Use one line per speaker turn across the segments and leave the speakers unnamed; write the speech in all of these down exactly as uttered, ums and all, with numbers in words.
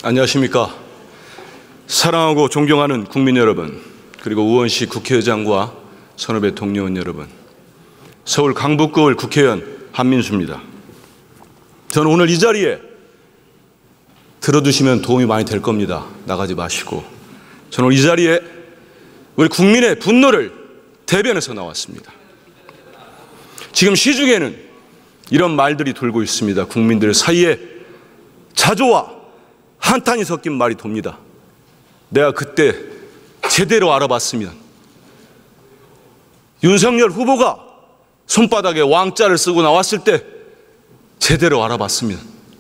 안녕하십니까. 사랑하고 존경하는 국민 여러분, 그리고 우원식 국회의장과 선후배 동료원 여러분, 서울 강북구을 국회의원 한민수입니다. 저는 오늘 이 자리에 들어두시면 도움이 많이 될 겁니다. 나가지 마시고. 저는 오늘 이 자리에 우리 국민의 분노를 대변해서 나왔습니다. 지금 시중에는 이런 말들이 돌고 있습니다. 국민들 사이에 자조와 한탄이 섞인 말이 돕니다. 내가 그때 제대로 알아봤으면, 윤석열 후보가 손바닥에 왕자를 쓰고 나왔을 때 제대로 알아봤으면,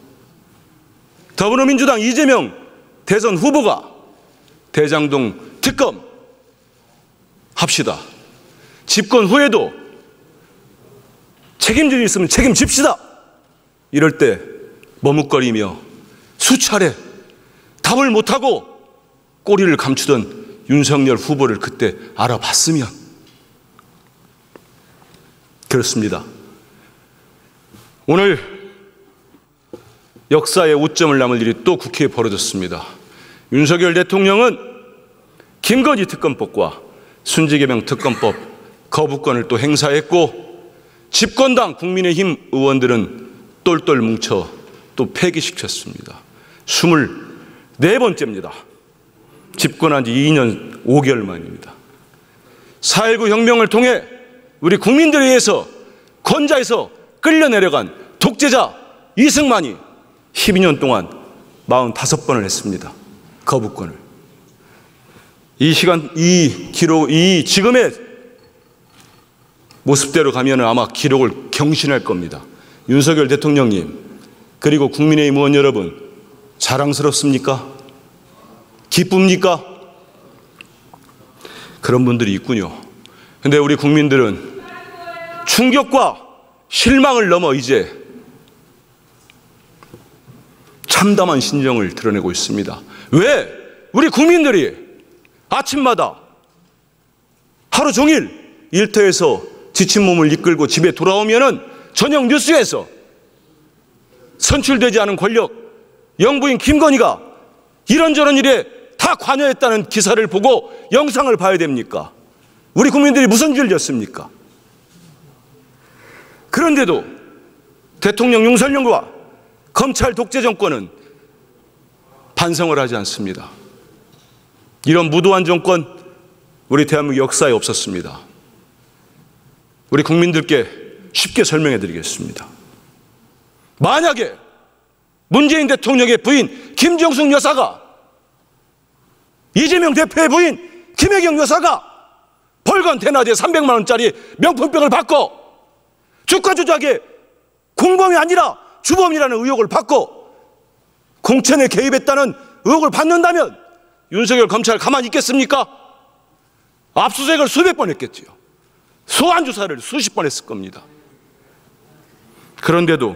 더불어민주당 이재명 대선 후보가 대장동 특검 합시다, 집권 후에도 책임질 일 있으면 책임집시다, 이럴 때 머뭇거리며 수차례 답을 못하고 꼬리를 감추던 윤석열 후보를 그때 알아봤으면. 그렇습니다. 오늘 역사의 오점을 남을 일이 또 국회에 벌어졌습니다. 윤석열 대통령은 김건희 특검법과 순직예명 특검법 거부권을 또 행사했고, 집권당 국민의힘 의원들은 똘똘 뭉쳐 또 폐기시켰습니다. 스물네 번째입니다. 집권한 지 이 년 오 개월 만입니다. 사 일구 혁명을 통해 우리 국민들에 의해서 권좌에서 끌려내려간 독재자 이승만이 십이 년 동안 사십오 번을 했습니다. 거부권을. 이 시간, 이 기록, 이 지금의 모습대로 가면 아마 기록을 경신할 겁니다. 윤석열 대통령님, 그리고 국민의힘 의원 여러분, 자랑스럽습니까? 기쁩니까? 그런 분들이 있군요. 그런데 우리 국민들은 충격과 실망을 넘어 이제 참담한 심정을 드러내고 있습니다. 왜? 우리 국민들이 아침마다 하루 종일 일터에서 지친 몸을 이끌고 집에 돌아오면은 저녁 뉴스에서 선출되지 않은 권력, 영부인 김건희가 이런저런 일에 다 관여했다는 기사를 보고 영상을 봐야 됩니까? 우리 국민들이 무슨 죄를 졌습니까? 그런데도 대통령 윤석열과 검찰 독재 정권은 반성을 하지 않습니다. 이런 무도한 정권, 우리 대한민국 역사에 없었습니다. 우리 국민들께 쉽게 설명해 드리겠습니다. 만약에 문재인 대통령의 부인 김정숙 여사가, 이재명 대표의 부인 김혜경 여사가 벌건 대낮에 삼백만 원짜리 명품백을 받고 주가 조작에 공범이 아니라 주범이라는 의혹을 받고 공천에 개입했다는 의혹을 받는다면 윤석열 검찰 가만히 있겠습니까? 압수수색을 수백 번 했겠지요. 소환 조사를 수십 번 했을 겁니다. 그런데도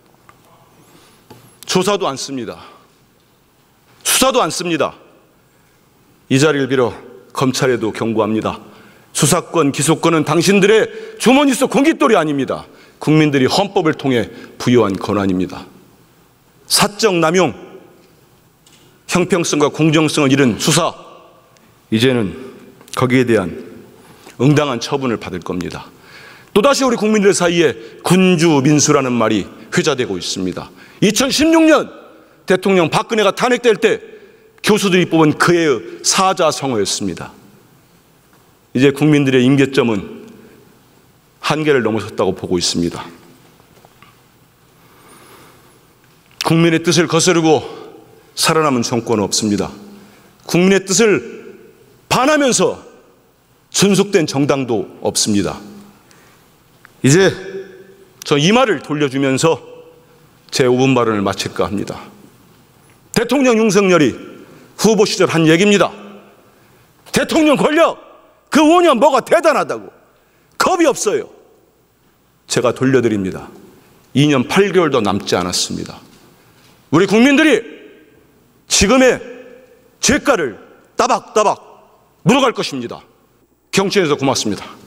조사도 않습니다. 수사도 않습니다. 이 자리를 빌어 검찰에도 경고합니다. 수사권, 기소권은 당신들의 주머니 속 공깃돌이 아닙니다. 국민들이 헌법을 통해 부여한 권한입니다. 사적 남용, 형평성과 공정성을 잃은 수사, 이제는 거기에 대한 응당한 처분을 받을 겁니다. 또다시 우리 국민들 사이에 군주민수라는 말이 회자되고 있습니다. 이천십육 년 대통령 박근혜가 탄핵될 때 교수들이 뽑은 그의 사자성어였습니다. 이제 국민들의 임계점은 한계를 넘어섰다고 보고 있습니다. 국민의 뜻을 거스르고 살아남은 정권은 없습니다. 국민의 뜻을 반하면서 존속된 정당도 없습니다. 이제 저 이 말을 돌려주면서 제 오 분 발언을 마칠까 합니다. 대통령 윤석열이 후보 시절 한 얘기입니다. 대통령 권력 그 오 년 뭐가 대단하다고, 겁이 없어요. 제가 돌려드립니다. 이 년 팔 개월도 남지 않았습니다. 우리 국민들이 지금의 죄가를 따박따박 물어갈 것입니다. 경청해서 고맙습니다.